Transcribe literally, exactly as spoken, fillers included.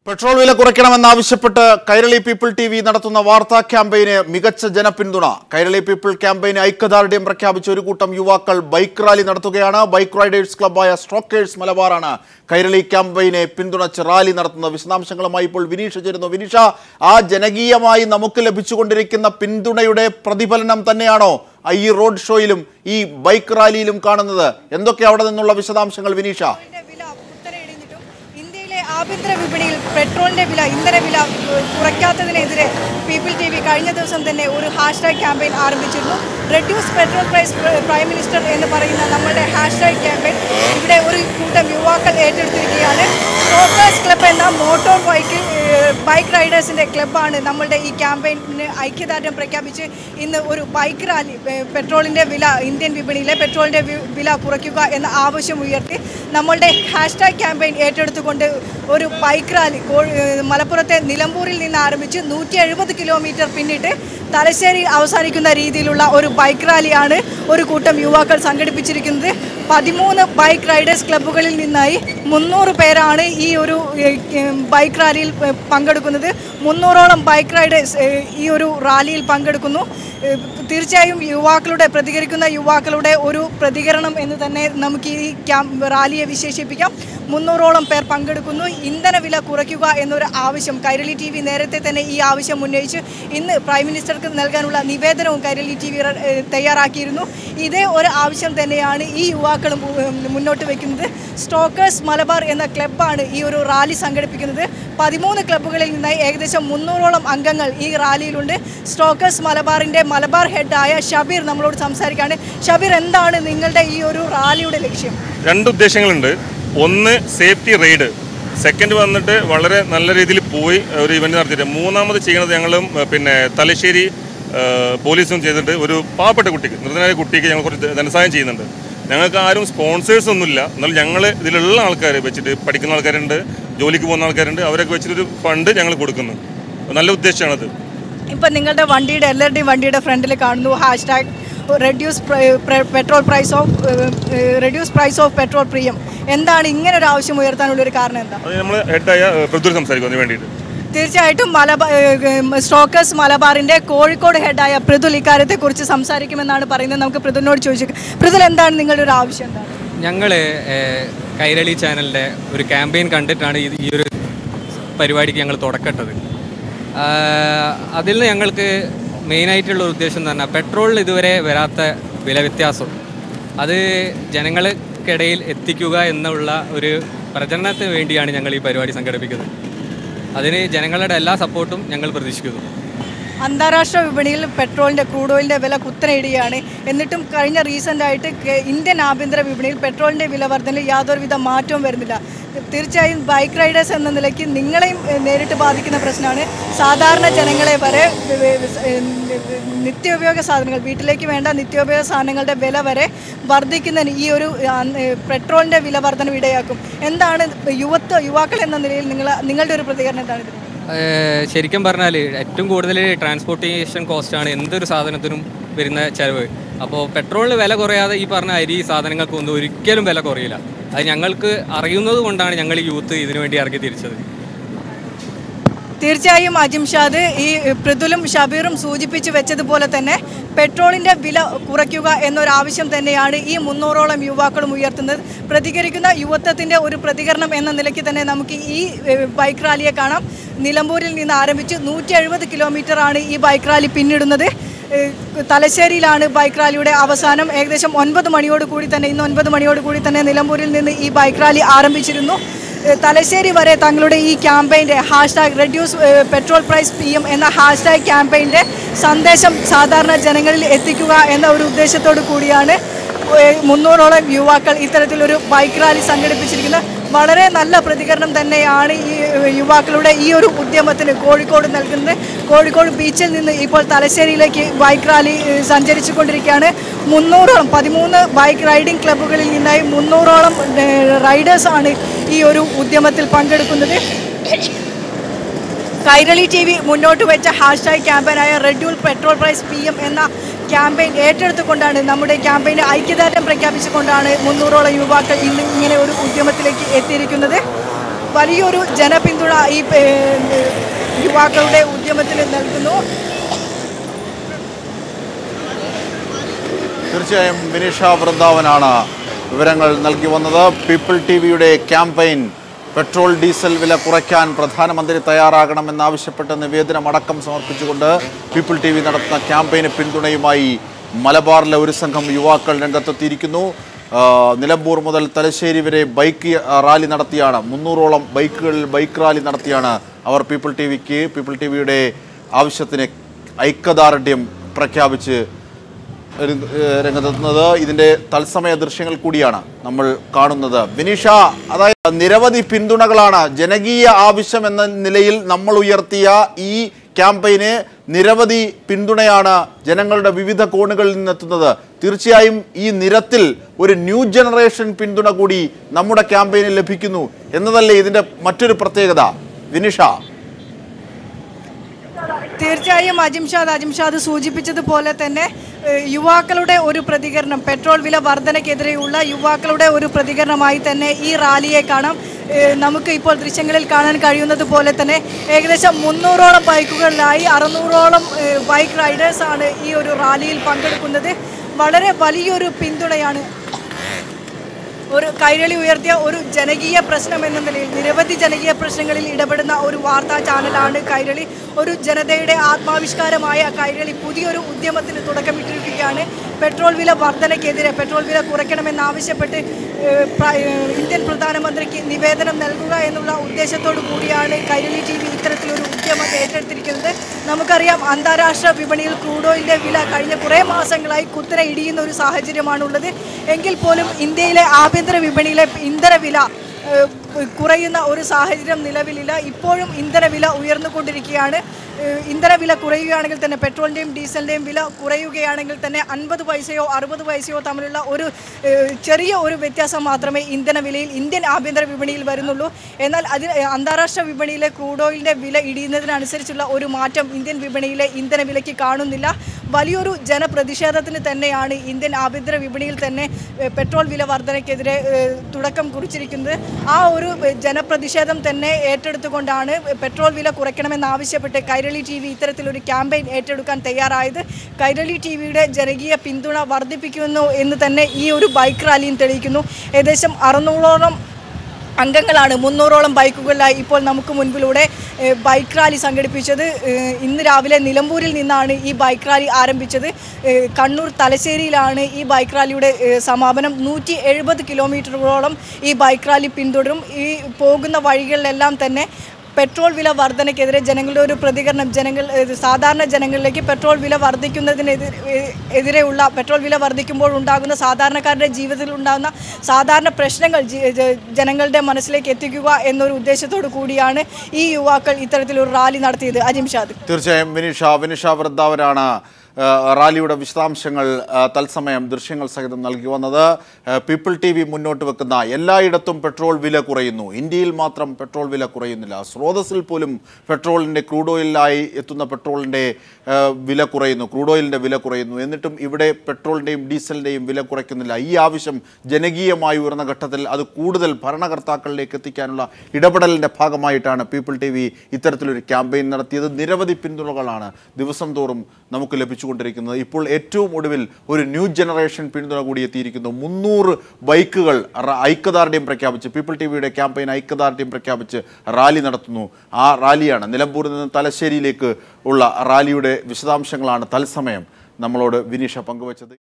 Petrol വില കുറയ്ക്കണമെന്നാവശ്യപ്പെട്ട് Kairali people T V നടത്തുന്ന വാർത്താ ക്യാമ്പയിന് മികച്ച ജനപിന്തുണ. കൈരളി പീപ്പിൾ ക്യാമ്പയിന് ഐക്യദാർഢ്യം പ്രഖ്യാപിച്ച ഒരു കൂട്ടം യുവാക്കൾ ബൈക്ക് റാലി നടത്തുകയാണ്. ബൈക്ക് റൈഡേഴ്സ് ക്ലബ്ബായ സ്റ്റാക്കേഴ്സ് മലബാറാണ് കൈരളി ക്യാമ്പയിനെ പിന്തുണച്ച് റാലി നടത്തുന്നത്. വിശദാംശങ്ങളുമായി ഇപ്പോൾ വിനീഷ ചേരുന്നു. വിനീഷ, ആ ജനകീയമായി നമുക്ക് ലഭിച്ചുകൊണ്ടിരിക്കുന്ന പിന്തുണയുടെ പ്രതിഫലനം തന്നെയാണോ ഈ റോഡ് ഷോയിലും ഈ ബൈക്ക് റാലിയിലും കാണുന്നത്? എന്തൊക്കെ അവിടെ നിന്നുള്ള വിശദാംശങ്ങൾ വിനീഷ? ആഭ്യന്തര വിപണിയിൽ പെട്രോളിന്റെ വില ഇന്ധന വില കുറയ്ക്കാത്തതിനെതിരെ പീപ്പിൾ ടി വി കഴിഞ്ഞ ദിവസം തന്നെ ഒരു ഹാഷ്ടാഗ് ക്യാമ്പയിൻ ആരംഭിച്ചിരുന്നു. Reduce petrol price prime minister എന്ന് പറയുന്ന നമ്മുടെ ഹാഷ്ടാഗ് ക്യാമ്പയിൻ ഇവിടെ ഒരു കൂട്ടം യുവാക്കൾ ഏറ്റെടുത്തിരിക്കുകയാണ്. സ്റ്റാക്കേഴ്സ് ക്ലബ്ബ് എന്ന മോട്ടോർ ബൈക്ക് ബൈക്ക് റൈഡേഴ്സിൻ്റെ ക്ലബ്ബാണ് നമ്മളുടെ ഈ ക്യാമ്പയിന് ഐക്യദാർഢ്യം പ്രഖ്യാപിച്ച് ഇന്ന് ഒരു ബൈക്ക് റാലി പെട്രോളിൻ്റെ വില ഇന്ത്യൻ വിപണിയിലെ പെട്രോളിൻ്റെ വില കുറയ്ക്കുക എന്ന ആവശ്യം ഉയർത്തി നമ്മളുടെ ഹാഷ്ടാഗ് ക്യാമ്പയിൻ ഏറ്റെടുത്തുകൊണ്ട് ഒരു ബൈക്ക് റാലി മലപ്പുറത്തെ നിലമ്പൂരിൽ നിന്ന് ആരംഭിച്ച് നൂറ്റി എഴുപത് കിലോമീറ്റർ പിന്നിട്ട് തലശ്ശേരി അവസാനിക്കുന്ന രീതിയിലുള്ള ഒരു ബൈക്ക് റാലിയാണ് ഒരു കൂട്ടം യുവാക്കൾ സംഘടിപ്പിച്ചിരിക്കുന്നത്. പതിമൂന്ന് ബൈക്ക് റൈഡേഴ്സ് ക്ലബ്ബുകളിൽ നിന്നായി മുന്നൂറ് പേരാണ് ഈ ഒരു ബൈക്ക് റാലിയിൽ പങ്കെടുക്കുന്നത്. മുന്നൂറോളം ബൈക്ക് റൈഡേഴ്സ് ഈ ഒരു റാലിയിൽ പങ്കെടുക്കുന്നു. തീർച്ചയായും യുവാക്കളുടെ പ്രതികരിക്കുന്ന യുവാക്കളുടെ ഒരു പ്രതികരണം എന്ന് തന്നെ നമുക്ക് ഈ ക്യാമ്പ് റാലിയെ വിശേഷിപ്പിക്കാം. മുന്നൂറോളം പേർ പങ്കെടുക്കുന്നു. ഇന്ധന വില കുറയ്ക്കുക എന്നൊരു ആവശ്യം കൈരളി ടി വി നേരത്തെ തന്നെ ഈ ആവശ്യം ഉന്നയിച്ച് ഇന്ന് പ്രൈം മിനിസ്റ്റർക്ക് നൽകാനുള്ള നിവേദനവും കൈരളി ടി വി തയ്യാറാക്കിയിരുന്നു. ഇതേ ഒരു ആവശ്യം തന്നെയാണ് ഈ യുവാക്കളും മുന്നോട്ട് വയ്ക്കുന്നത്. സ്റ്റാക്കേഴ്സ് മലബാർ എന്ന ക്ലബ്ബാണ് ഈ ഒരു റാലി സംഘടിപ്പിക്കുന്നത്. പതിമൂന്ന് ക്ലബ്ബുകളിൽ നിന്നായി ഏകദേശം മുന്നൂറോളം അംഗങ്ങൾ ഈ റാലിയിലുണ്ട്. സ്റ്റാക്കേഴ്സ് മലബാറിൻ്റെ മലബാർ ഹെഡായ ഷബീർ നമ്മളോട് സംസാരിക്കുകയാണ്. ഷബീർ, എന്താണ് നിങ്ങളുടെ ഈ ഒരു റാലിയുടെ ലക്ഷ്യം? രണ്ട് ഉദ്ദേശങ്ങളുണ്ട്. ഒന്ന്, സേഫ്റ്റി റൈഡ്. സെക്കൻഡ് വന്നിട്ട് വളരെ നല്ല രീതിയിൽ പോയി ഒരു ഇവന്റ് നടത്തിയിട്ട് മൂന്നാമത് ചെയ്യുന്നത് ഞങ്ങളും പിന്നെ തലശ്ശേരി പോലീസും ചെയ്തിട്ട് ഒരു പാവപ്പെട്ട കുട്ടിക്ക് നിർദ്ധനായ കുട്ടിക്ക് ഞങ്ങൾ കുറച്ച് ധനസഹായം ചെയ്യുന്നുണ്ട്. ഞങ്ങൾക്ക് ആരും സ്പോൺസേഴ്സ് ഒന്നുമില്ല. എന്നാൽ ഞങ്ങൾ ഇതിലുള്ള ആൾക്കാർ വെച്ചിട്ട് പഠിക്കുന്ന ആൾക്കാരുണ്ട്, ജോലിക്ക് പോകുന്ന ആൾക്കാരുണ്ട്, അവരൊക്കെ വെച്ചിട്ടൊരു ഫണ്ട് ഞങ്ങൾ കൊടുക്കുന്നു. നല്ല ഉദ്ദേശമാണത്. ഇപ്പം നിങ്ങളുടെ വണ്ടിയുടെ എല്ലാവരുടെയും വണ്ടിയുടെ ഫ്രണ്ടിൽ കാണുന്നു hashtag reduce petrol price of reduce price of petrol പ്രിയം. എന്താണ് ഇങ്ങനെ ഒരു ആവശ്യം ഉയർത്താനുള്ള ഒരു കാരണം? എന്താ? നമ്മൾ ഹെഡായ പ്രതിരോധ സംസാരിക്കുന്നതിന് വേണ്ടിയിട്ട് തീർച്ചയായിട്ടും മലബാർ സ്റ്റാക്കേഴ്സ് മലബാറിന്റെ കോഴിക്കോട് ഹെഡായ പൃഥുൽ ഇക്കാര്യത്തെ കുറിച്ച് സംസാരിക്കുമെന്നാണ് പറയുന്നത്. നമുക്ക് പൃഥുലിനോട് ചോദിച്ചു. പൃഥുൽ, എന്താണ് നിങ്ങളുടെ ഒരു ആവശ്യം? എന്താണ്? ഞങ്ങൾ കൈരളി ചാനലിൻ്റെ ഒരു ക്യാമ്പയിൻ കണ്ടിട്ടാണ് ഈ ഒരു പരിപാടിക്ക് ഞങ്ങൾ തുടക്കട്ടത്. അതിൽ നിന്ന് ഞങ്ങൾക്ക് മെയിനായിട്ടുള്ള ഉദ്ദേശം എന്ന് പറഞ്ഞാൽ പെട്രോളിൽ ഇതുവരെ വരാത്ത വില വ്യത്യാസം അത് ജനങ്ങൾക്കിടയിൽ എത്തിക്കുക എന്നുള്ള ഒരു പ്രചരണത്തിന് വേണ്ടിയാണ് ഞങ്ങൾ ഈ പരിപാടി സംഘടിപ്പിക്കുന്നത്. അതിന് ജനങ്ങളുടെ എല്ലാ സപ്പോർട്ടും ഞങ്ങൾ പ്രതീക്ഷിക്കുന്നു. അന്താരാഷ്ട്ര വിപണിയിൽ പെട്രോളിൻ്റെ ക്രൂഡ് ഓയിലിൻ്റെ വില കുത്തനെയിടുകയാണ്. എന്നിട്ടും കഴിഞ്ഞ റീസെൻ്റായിട്ട് ഇന്ത്യൻ ആഭ്യന്തര വിപണിയിൽ പെട്രോളിൻ്റെ വില വർധനയിൽ യാതൊരുവിധ മാറ്റവും വരുന്നില്ല. തീർച്ചയായും ബൈക്ക് റൈഡേഴ്സ് എന്ന നിലയ്ക്ക് നിങ്ങളെയും നേരിട്ട് ബാധിക്കുന്ന പ്രശ്നമാണ്. സാധാരണ ജനങ്ങളെ വരെ നിത്യോപയോഗ സാധനങ്ങൾ, വീട്ടിലേക്ക് വേണ്ട നിത്യോപയോഗ സാധനങ്ങളുടെ വില വരെ വർദ്ധിക്കുന്നതിന് ഈ ഒരു പെട്രോളിൻ്റെ വില വർധന ഇടയാക്കും. എന്താണ് യുവത്വ യുവാക്കൾ എന്ന നിലയിൽ നിങ്ങൾ നിങ്ങളുടെ ഒരു പ്രതികരണം എന്താണ് ഇതിന്? ശരിക്കും പറഞ്ഞാൽ ഏറ്റവും കൂടുതൽ ട്രാൻസ്പോർട്ടേഷൻ കോസ്റ്റാണ് എന്തൊരു സാധനത്തിനും വരുന്ന ചിലവ്. അപ്പോൾ പെട്രോളിന് വില കുറയാതെ ഈ പറഞ്ഞ അരി സാധനങ്ങൾക്കൊന്നും ഒരിക്കലും വില കുറയില്ല. അത് ഞങ്ങൾക്ക് അറിയുന്നത് കൊണ്ടാണ് ഞങ്ങൾ ഈ യൂത്ത് ഇതിനു വേണ്ടി ഇറങ്ങി തിരിച്ചത്. തീർച്ചയായും അജിംഷാദ്, ഈ പൃഥുലും ഷബീറും സൂചിപ്പിച്ച് വെച്ചതുപോലെ തന്നെ പെട്രോളിൻ്റെ വില കുറയ്ക്കുക എന്നൊരാവശ്യം തന്നെയാണ് ഈ മുന്നൂറോളം യുവാക്കളും ഉയർത്തുന്നത്. പ്രതികരിക്കുന്ന യുവത്വത്തിൻ്റെ ഒരു പ്രതികരണം എന്ന നിലയ്ക്ക് തന്നെ നമുക്ക് ഈ ബൈക്ക് റാലിയെ കാണാം. നിലമ്പൂരിൽ നിന്ന് ആരംഭിച്ച് നൂറ്റി എഴുപത് കിലോമീറ്ററാണ് ഈ ബൈക്ക് റാലി പിന്നിടുന്നത്. തലശ്ശേരിയിലാണ് ബൈക്ക് റാലിയുടെ അവസാനം. ഏകദേശം ഒൻപത് മണിയോട് കൂടി തന്നെ ഇന്ന് ഒൻപത് മണിയോട് കൂടി തന്നെ നിലമ്പൂരിൽ നിന്ന് ഈ ബൈക്ക് റാലി ആരംഭിച്ചിരുന്നു. തലശ്ശേരി വരെ തങ്ങളുടെ ഈ ക്യാമ്പയിൻ്റെ hashtag reduce petrol price P M എന്ന ഹാഷ്ടാഗ് ക്യാമ്പയിൻ്റെ സന്ദേശം സാധാരണ ജനങ്ങളിൽ എത്തിക്കുക എന്ന ഒരു ഉദ്ദേശത്തോടു കൂടിയാണ് മുന്നൂറോളം യുവാക്കൾ ഇത്തരത്തിലൊരു ബൈക്ക് റാലി സംഘടിപ്പിച്ചിരിക്കുന്നത്. വളരെ നല്ല പ്രതികരണം തന്നെയാണ് ഈ യുവാക്കളുടെ ഈ ഒരു ഉദ്യമത്തിന് കോഴിക്കോട് നൽകുന്നത്. കോഴിക്കോട് ബീച്ചിൽ നിന്ന് ഇപ്പോൾ തലശ്ശേരിയിലേക്ക് ബൈക്ക് റാലി സഞ്ചരിച്ചു കൊണ്ടിരിക്കുകയാണ്. മുന്നൂറോളം പതിമൂന്ന് ബൈക്ക് റൈഡിംഗ് ക്ലബ്ബുകളിൽ നിന്നായി മുന്നൂറോളം റൈഡേഴ്സാണ് ഈ ഒരു ഉദ്യമത്തിൽ പങ്കെടുക്കുന്നത്. കൈരളി ടി വി മുന്നോട്ട് വെച്ച ഹാഷ്ടാഗ് ക്യാമ്പയിനായ reduce petrol price P M എന്ന ക്യാമ്പയിൻ ഏറ്റെടുത്തുകൊണ്ടാണ് നമ്മുടെ ക്യാമ്പയിന് ഐക്യദാർഢ്യം പ്രഖ്യാപിച്ചുകൊണ്ടാണ് മുന്നൂറോളം യുവാക്കൾ ഇന്ന് ഇങ്ങനെ ഒരു ഉദ്യമത്തിലേക്ക് എത്തിയിരിക്കുന്നത്. വലിയൊരു ജനപിന്തുണ ഈ യുവാക്കളുടെ ഉദ്യമത്തിന് നൽകുന്നു. തീർച്ചയായും വിനീഷ വൃന്ദാവനാണ് വിവരങ്ങൾ നൽകി വന്നത്. പീപ്പിൾ ടി വിയുടെ ക്യാമ്പയിൻ പെട്രോൾ ഡീസൽ വില കുറയ്ക്കാൻ പ്രധാനമന്ത്രി തയ്യാറാകണമെന്നാവശ്യപ്പെട്ട് നിവേദനമടക്കം സമർപ്പിച്ചുകൊണ്ട് പീപ്പിൾ ടി വി നടത്തുന്ന ക്യാമ്പയിന് പിന്തുണയുമായി മലബാറിലെ ഒരു സംഘം യുവാക്കൾ രംഗത്തെത്തിയിരിക്കുന്നു. നിലമ്പൂർ മുതൽ തലശ്ശേരി വരെ ബൈക്ക് റാലി നടത്തിയാണ്, മുന്നൂറോളം ബൈക്കുകളിൽ ബൈക്ക് റാലി നടത്തിയാണ് അവർ പീപ്പിൾ ടി വിക്ക് പീപ്പിൾ ടി വിയുടെ ആവശ്യത്തിന് ഐക്യദാർഢ്യം പ്രഖ്യാപിച്ച് രംഗത്തെത്തുന്നത്. ഇതിൻ്റെ തത്സമയ ദൃശ്യങ്ങൾ കൂടിയാണ് നമ്മൾ കാണുന്നത്. വിനീഷ, അതായത് നിരവധി പിന്തുണകളാണ് ജനകീയ ആവശ്യം എന്ന നിലയിൽ നമ്മൾ ഉയർത്തിയ ഈ ക്യാമ്പയിന് നിരവധി പിന്തുണയാണ് ജനങ്ങളുടെ വിവിധ കോണുകളിൽ നിന്നെത്തുന്നത്. തീർച്ചയായും ഈ നിരത്തിൽ ഒരു ന്യൂ ജനറേഷൻ പിന്തുണ കൂടി നമ്മുടെ ക്യാമ്പയിനിൽ ലഭിക്കുന്നു എന്നതല്ലേ ഇതിൻ്റെ മറ്റൊരു പ്രത്യേകത വിനീഷ? തീർച്ചയായും അജിംഷാദ് അജിംഷാദ് സൂചിപ്പിച്ചതുപോലെ തന്നെ യുവാക്കളുടെ ഒരു പ്രതികരണം, പെട്രോൾ വില വർധനയ്ക്കെതിരെയുള്ള യുവാക്കളുടെ ഒരു പ്രതികരണമായി തന്നെ ഈ റാലിയെ കാണാം. നമുക്ക് ഇപ്പോൾ ദൃശ്യങ്ങളിൽ കാണാൻ കഴിയുന്നത് പോലെ തന്നെ ഏകദേശം മുന്നൂറോളം ബൈക്കുകളിലായി അറുന്നൂറോളം ബൈക്ക് റൈഡേഴ്സാണ് ഈ ഒരു റാലിയിൽ പങ്കെടുക്കുന്നത്. വളരെ വലിയൊരു പിന്തുണയാണ് ഒരു കൈരളി ഉയർത്തിയ ഒരു ജനകീയ പ്രശ്നം എന്ന നിലയിൽ. നിരവധി ജനകീയ പ്രശ്നങ്ങളിൽ ഇടപെടുന്ന ഒരു വാർത്താ ചാനലാണ് കൈരളി. ഒരു ജനതയുടെ ആത്മാവിഷ്കാരമായ കൈരളി പുതിയൊരു ഉദ്യമത്തിന് തുടക്കമിട്ടിരിക്കുകയാണ്. പെട്രോൾ വില വർധനയ്ക്കെതിരെ പെട്രോൾ വില കുറയ്ക്കണമെന്നാവശ്യപ്പെട്ട് ഇന്ത്യൻ പ്രധാനമന്ത്രിക്ക് നിവേദനം നൽകുക എന്നുള്ള ഉദ്ദേശത്തോടു കൂടിയാണ് കൈരളി ടി വി ഇത്തരത്തിലൊരു ഉദ്യമം ഏറ്റെടുത്തിരിക്കുന്നത്. നമുക്കറിയാം, അന്താരാഷ്ട്ര വിപണിയിൽ ക്രൂഡ് ഓയിലിൻ്റെ വില കഴിഞ്ഞ കുറേ മാസങ്ങളായി കുത്തനെ ഇടിയുന്ന ഒരു സാഹചര്യമാണുള്ളത്. എങ്കിൽ പോലും ഇന്ത്യയിലെ ആഭ്യന്തര വിപണിയിലെ ഇന്ധന വില കുറയുന്ന ഒരു സാഹചര്യം നിലവിലില്ല. ഇപ്പോഴും ഇന്ധനവില ഉയർന്നുകൊണ്ടിരിക്കുകയാണ്. ഇന്ധനവില കുറയുകയാണെങ്കിൽ തന്നെ, പെട്രോളിൻ്റെയും ഡീസലിൻ്റെയും വില കുറയുകയാണെങ്കിൽ തന്നെ അൻപത് പൈസയോ അറുപത് പൈസയോ തമ്മിലുള്ള ഒരു ചെറിയ ഒരു വ്യത്യാസം മാത്രമേ ഇന്ധനവിലയിൽ ഇന്ത്യൻ ആഭ്യന്തര വിപണിയിൽ വരുന്നുള്ളൂ. എന്നാൽ അതിന് അന്താരാഷ്ട്ര വിപണിയിലെ ക്രൂഡ് ഓയിലിൻ്റെ വില ഇടിയുന്നതിനനുസരിച്ചുള്ള ഒരു മാറ്റം ഇന്ത്യൻ വിപണിയിലെ ഇന്ധനവിലയ്ക്ക് കാണുന്നില്ല. വലിയൊരു ജനപ്രതിഷേധത്തിന് തന്നെയാണ് ഇന്ത്യൻ ആഭ്യന്തര വിപണിയിൽ തന്നെ പെട്രോൾ വില വർധനയ്ക്കെതിരെ തുടക്കം കുറിച്ചിരിക്കുന്നത്. ആ ഒരു ജനപ്രതിഷേധം തന്നെ ഏറ്റെടുത്തുകൊണ്ടാണ് പെട്രോൾ വില കുറയ്ക്കണമെന്നാവശ്യപ്പെട്ട് കൈരളി ടി വി ഇത്തരത്തിലൊരു ക്യാമ്പയിൻ ഏറ്റെടുക്കാൻ തയ്യാറായത്. കൈരളി ടി വിയുടെ ജനകീയ പിന്തുണ വർദ്ധിപ്പിക്കുന്നു എന്ന് തന്നെ ഈ ഒരു ബൈക്ക് റാലിയും തെളിയിക്കുന്നു. ഏകദേശം അറുന്നൂറോളം അംഗങ്ങളാണ് മുന്നൂറോളം ബൈക്കുകളിലായി ഇപ്പോൾ നമുക്ക് മുൻപിലൂടെ ബൈക്ക് റാലി സംഘടിപ്പിച്ചത്. ഇന്ന് രാവിലെ നിലമ്പൂരിൽ നിന്നാണ് ഈ ബൈക്ക് റാലി ആരംഭിച്ചത്. കണ്ണൂർ തലശ്ശേരിയിലാണ് ഈ ബൈക്ക് റാലിയുടെ സമാപനം. നൂറ്റി എഴുപത് കിലോമീറ്ററുകളോളം ഈ ബൈക്ക് റാലി പിന്തുടരും. ഈ പോകുന്ന വഴികളിലെല്ലാം തന്നെ പെട്രോൾ വില വർധനയ്ക്കെതിരെ ജനങ്ങളുടെ ഒരു പ്രതികരണം, ജനങ്ങൾ സാധാരണ ജനങ്ങളിലേക്ക് പെട്രോൾ വില വർദ്ധിക്കുന്നതിനെതിരെ എതിരെയുള്ള പെട്രോൾ വില വർദ്ധിക്കുമ്പോൾ ഉണ്ടാകുന്ന സാധാരണക്കാരുടെ ജീവിതത്തിൽ ഉണ്ടാകുന്ന സാധാരണ പ്രശ്നങ്ങൾ ജനങ്ങളുടെ മനസ്സിലേക്ക് എത്തിക്കുക എന്നൊരു ഉദ്ദേശത്തോടു കൂടിയാണ് ഈ യുവാക്കൾ ഇത്തരത്തിലൊരു റാലി നടത്തിയത്. അജിംഷാദ്. തീർച്ചയായും വിനീഷ വിനീഷ വൃന്ദാവനാണ് റാലിയുടെ വിശദാംശങ്ങൾ തത്സമയം ദൃശ്യങ്ങൾ സഹിതം നൽകി വന്നത്. പീപ്പിൾ ടി വി മുന്നോട്ട് വെക്കുന്ന എല്ലായിടത്തും പെട്രോൾ വില കുറയുന്നു, ഇന്ത്യയിൽ മാത്രം പെട്രോൾ വില കുറയുന്നില്ല, സ്രോതസ്സിൽ പോലും പെട്രോളിൻ്റെ ക്രൂഡ് ഓയിലായി എത്തുന്ന പെട്രോളിൻ്റെ വില കുറയുന്നു, ക്രൂഡ് ഓയിലിൻ്റെ വില കുറയുന്നു, എന്നിട്ടും ഇവിടെ പെട്രോളിൻ്റെയും ഡീസലിൻ്റെയും വില കുറയ്ക്കുന്നില്ല. ഈ ആവശ്യം ജനകീയമായി ഉയർന്ന ഘട്ടത്തിൽ അത് കൂടുതൽ ഭരണകർത്താക്കളിലേക്ക് എത്തിക്കാനുള്ള ഇടപെടലിൻ്റെ ഭാഗമായിട്ടാണ് പീപ്പിൾ ടി വി ഇത്തരത്തിലൊരു ക്യാമ്പയിൻ നടത്തിയത്. നിരവധി പിന്തുണകളാണ് ദിവസം തോറും നമുക്ക് ലഭിച്ചു കൊണ്ടിരിക്കുന്നത്. ഇപ്പോൾ ഏറ്റവും ഒടുവിൽ ഒരു ന്യൂ ജനറേഷൻ പിന്തുണ കൂടി എത്തിയിരിക്കുന്നു. മുന്നൂറ് ബൈക്കുകൾ ഐക്യദാർഢ്യം പ്രഖ്യാപിച്ച് പീപ്പിൾ ടി വിയുടെ ക്യാമ്പയിൻ ഐക്യദാർഢ്യം പ്രഖ്യാപിച്ച് റാലി നടത്തുന്നു. ആ റാലിയാണ് നിലമ്പൂരിൽ നിന്ന് തലശ്ശേരിയിലേക്ക് ഉള്ള റാലിയുടെ വിശദാംശങ്ങളാണ് തത്സമയം നമ്മളോട് വിനീഷ പങ്കുവച്ചത്.